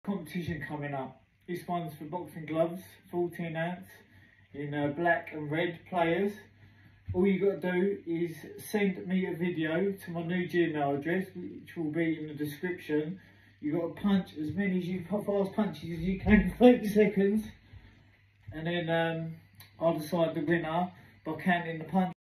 competition coming up. This one's for boxing gloves, 14 ounce in black and red players. All you got to do is send me a video to my new Gmail address, which will be in the description. You got to punch as many fast punches as you can in 30 seconds, and then I'll decide the winner by counting the punches.